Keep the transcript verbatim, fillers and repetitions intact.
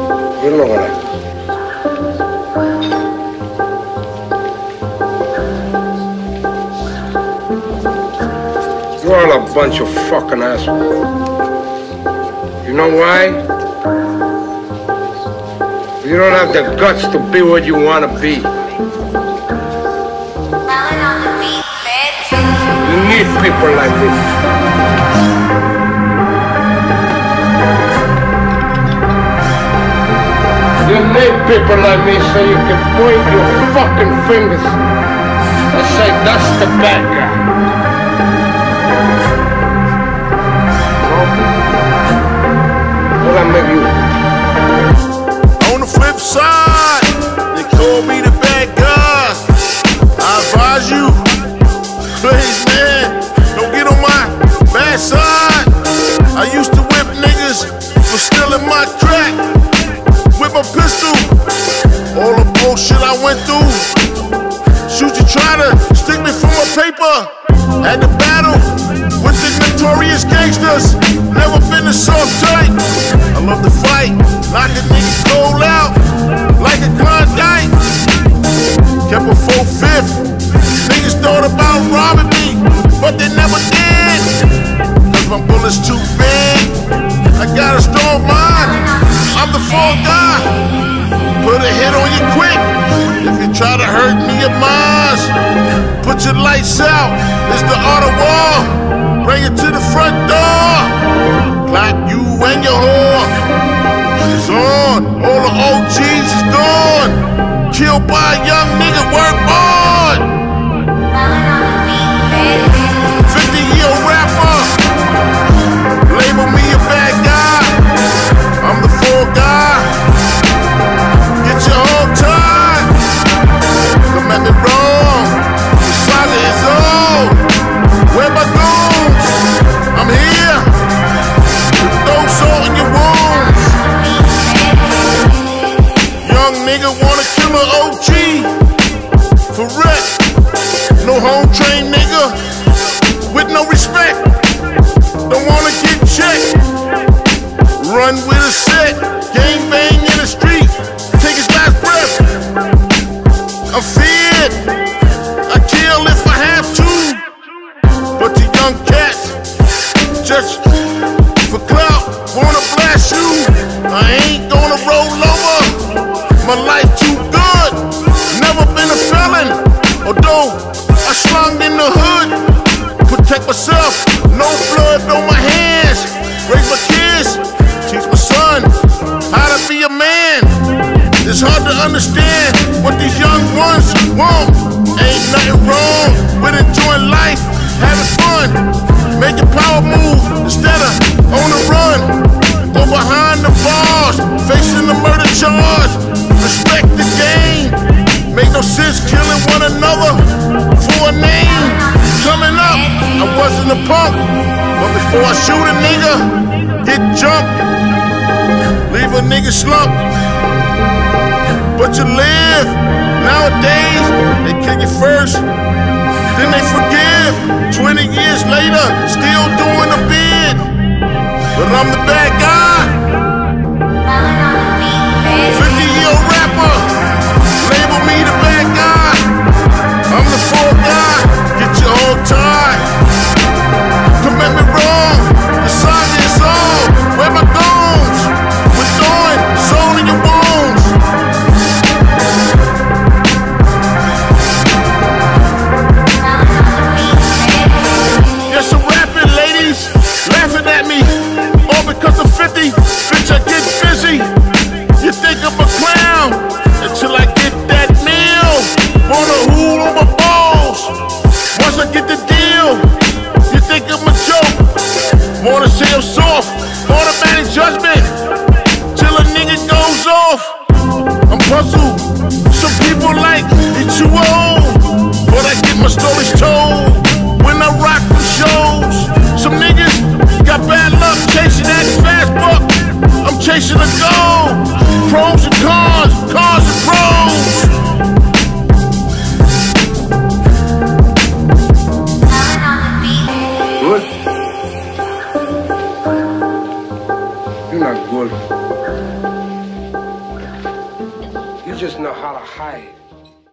You know what? You're all a bunch of fucking assholes. You know why? You don't have the guts to be what you want to be. You need people like this. You need people like me so you can point your fucking fingers and say, that's the bad guy. Well, I make you. On the flip side, they call me the bad guy. I advise you, please man, don't get on my bad side. I used to whip niggas for stealing my crack with my pistol. All the bullshit I went through. Shoot, you try to stick me for my paper. Had to battle with the notorious gangsters. Never been a soft tight. I love to fight, knock a nigga cold out like a Klondike. Kept a full fifth. Niggas thought about robbing me, but they never did. Cause my bullet's too big. I got a strong mind. I'm the fall guy. Put a hit on you quick. If you try to hurt me or mine, put your lights out. It's the art of war. Bring it to the front door. Clap you and your whore. It's on. All the O Gs is gone. Killed by a young nigga, work hard. fifty year rapper. Label me a bad guy. I'm the fall guy. Get your whole time. Don't make me wrong. The saga is on. Where my goons? I'm here. Throw salt in your wounds. Young nigga wanna kill an O G. For wreck. No home train nigga. With no respect. Don't wanna get checked. Run with a set. Gang bang in the street. Take his last breath. I'm feared. I kill if I have to. But the young cats, just for clout, wanna blast you. I ain't gonna roll over. My life too good. Never been a felon. Although I slung in the hood. Protect myself. No blood on my hands. Raise my kids. Teach my son how to be a man. It's hard to understand what these young ones want. Ain't nothing wrong with enjoying life, having fun, making power move instead of on the run or behind the bars, facing the murder charge. Respect the game. Make no sense killing one another for a name. Coming up, I wasn't a punk, but before I shoot a nigga, get jumped, leave a nigga slumped. But you live. Nowadays, they kill you first, then they forgive. Twenty years later, still doing a bid. But I'm the bad guy. fifty year rapper. Label me the bad guy. I'm the fall guy. Get your whole time. Commit me wrong. The saga is on. Where my goons? We're throwing soul in your bones. Yes, I'm rapping, ladies. Laughing at me. All because I'm fifty. Bitch, I get busy. You think I'm a clown until I get that meal. Wanna hool on my balls. Once I get the deal, you think I'm a joke. Wanna say I'm soft. Automatic judgment till a nigga goes off. I'm puzzled. Some people like it too old, but I get my stories told when I rock the shows. Some niggas got bad luck chasing that fast buck. I'm chasing a goal. Pros and cars, cars and pros. Good? You're not good. just know how to hide.